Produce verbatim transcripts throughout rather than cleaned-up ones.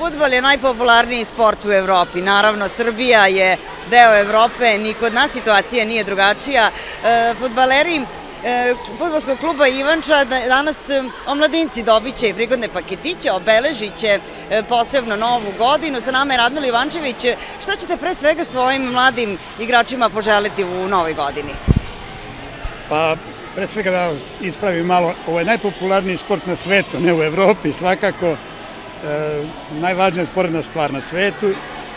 Fudbal je najpopularniji sport u Evropi. Naravno, Srbija je deo Evrope, ni kod nas situacija nije drugačija. Fudbaleri Fudbalskog kluba Ivanča danas omladinci dobit će i prigodne paketiće, obeležit će posebno novu godinu. Sa nama je Radmila Ivančević. Šta ćete pre svega svojim mladim igračima poželiti u novoj godini? Pa, pre svega da ispravim malo, ovo je najpopularniji sport na svetu, ne u Evropi svakako. Najvažnija sporedna stvar na svetu.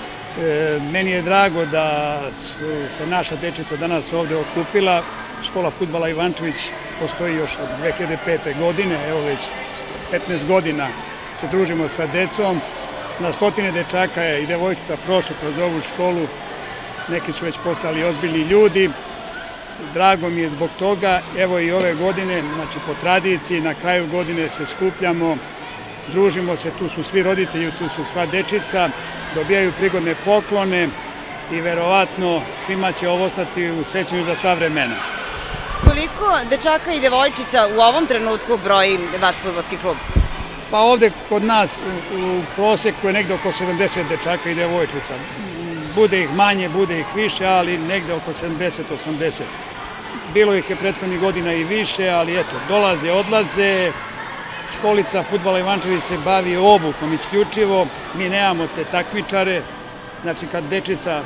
Meni je drago da su se naša dečica danas ovde okupila. Škola fudbala Ivančević postoji još od dve hiljade pete. godine, evo već petnaest godina se družimo sa decom. Na stotine dečaka je i devojčica prošlo kroz ovu školu, neki su već postali ozbiljni ljudi. Drago mi je zbog toga, evo i ove godine, znači po tradiciji, na kraju godine se skupljamo, družimo se, tu su svi roditelji, tu su sva dečica, dobijaju prigodne poklone i verovatno svima će ovo ostati u sećanju za sva vremena. Koliko dečaka i devojčica u ovom trenutku broji vaš fudbalski klub? Pa ovde kod nas u proseku je negde oko sedamdeset dečaka i devojčica. Bude ih manje, bude ih više, ali negde oko sedamdeset do osamdeset. Bilo ih je prethodnih godina i više, ali eto, dolaze, odlaze. Školica fudbala Ivančević se bavi obukom isključivo. Mi nemamo te takmičare. Znači, kad dečica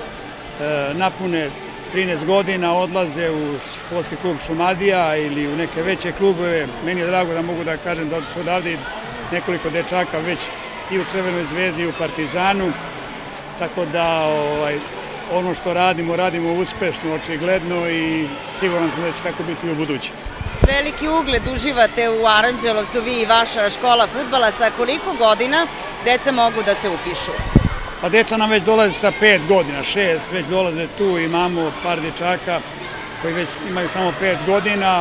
napune trinaest godina, odlaze u školski klub Šumadija ili u neke veće klubove. Meni je drago da mogu da kažem da su odavde nekoliko dečaka već i u Crvenoj zvezdi i u Partizanu. Tako da ono što radimo, radimo uspešno, očigledno i siguran sam da će tako biti i u buduće. Veliki ugled uživate u Aranđelovcu, vi i vaša škola fudbala. Sa koliko godina deca mogu da se upišu? Pa deca nam već dolaze sa pet godina, šest, već dolaze tu, imamo par dečaka koji već imaju samo pet godina,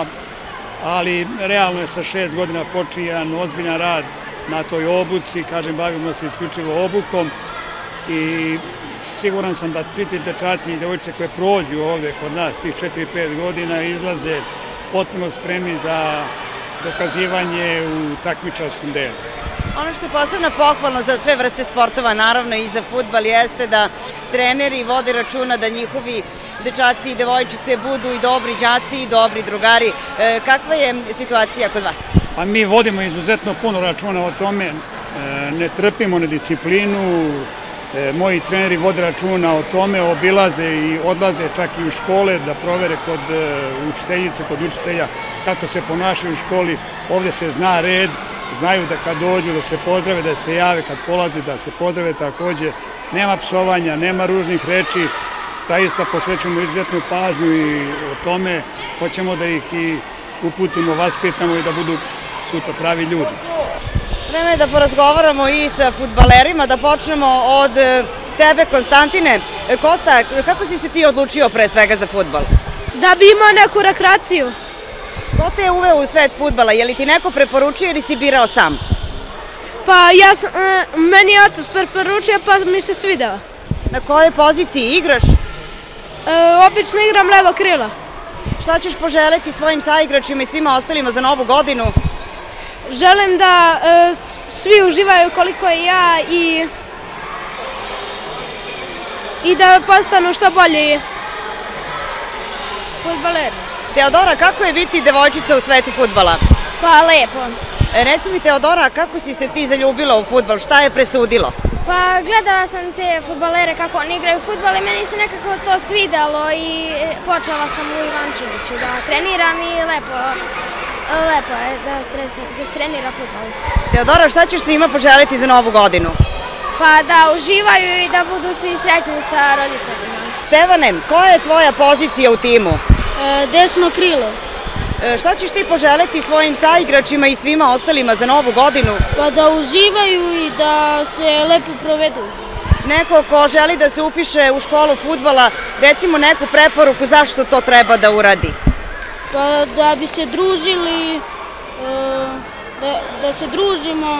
ali realno je sa šest godina počinje jedan ozbiljan rad na toj obuci, kažem, bavimo se isključivo obukom i siguran sam da svi ti dečaci i devojčice koje prođu ovde kod nas tih četiri pet godina izlaze potpuno spremni za dokazivanje u takmičarskom delu. Ono što je posebno pohvalno za sve vrste sportova, naravno i za fudbal, jeste da treneri vode računa da njihovi dečaci i devojčice budu i dobri đaci i dobri drugari. Kakva je situacija kod vas? Pa mi vodimo izuzetno puno računa o tome, ne trpimo nedisciplinu, moji treneri vode računa o tome, obilaze i odlaze čak i u škole da provere kod učiteljice, kod učitelja kako se ponašaju u školi. Ovde se zna red, znaju da kad dođu da se pozdrave, da se jave, kad polaze da se pozdrave takođe. Nema psovanja, nema ružnih reči, zaista posvećujemo izuzetnu pažnju i o tome hoćemo da ih i uputimo, vaspitamo i da budu sutra pravi ljudi. Vreme je da porazgovaramo i sa fudbalerima, da počnemo od tebe, Konstantine. Kosta, kako si se ti odlučio pre svega za fudbal? Da bi imao neku rekreaciju. Ko te je uveo u svet fudbala? Je li ti neko preporučio ili si birao sam? Pa ja sam, meni je otac preporučio pa mi se svidao. Na kojoj poziciji igraš? Obično igram levo krilo. Šta ćeš poželeti svojim saigračima i svima ostalima za novu godinu? Želim da svi uživaju koliko i ja i i da postanu što bolji fudbaleri. Teodora, kako je biti devojčica u svetu fudbala? Pa lepo. Reci mi, Teodora, kako si se ti zaljubila u fudbal? Šta je presudilo? Pa gledala sam te fudbalere kako oni igraju fudbal i meni se nekako to svidelo i počela sam u Ivančeviću da treniram i lepo, lepo je da se trenira fudbal. Teodora, šta ćeš svima poželiti za novu godinu? Pa da uživaju i da budu svi srećni sa roditeljima. Stevane, koja je tvoja pozicija u timu? Desno krilo. Šta ćeš ti poželeti svojim saigračima i svima ostalima za novu godinu? Pa da uživaju i da se lepo provedu. Neko ko želi da se upiše u školu fudbala, recimo neku preporuku zašto to treba da uradi? Pa da bi se družili, da se družimo,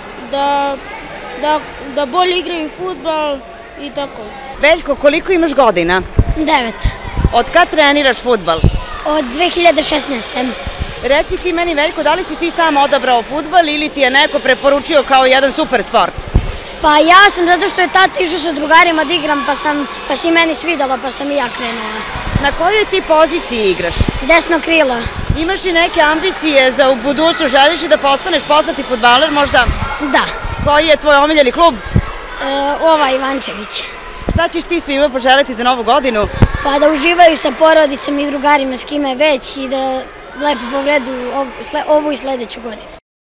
da bolje igraju fudbal i tako. Veljko, koliko imaš godina? Devet. Od kad treniraš fudbal? Od dve hiljade šesnaeste. Reci ti meni, Veljko, da li si ti sam odabrao fudbal ili ti je neko preporučio kao jedan super sport? Pa ja sam zato što je tata išao sa drugarima da igram, pa, sam, pa si meni svidalo, pa sam i ja krenula. Na kojoj ti poziciji igraš? Desno krilo. Imaš li neke ambicije za u budućnost? Želiš li da postaneš poznati fudbaler možda? Da. Koji je tvoj omiljeni klub? E, ova Ivančević. Šta ćeš ti svima poželiti za novu godinu? Pa da uživaju sa porodicama i drugarima s kime već i da lepo povredu ovu i sledeću godinu.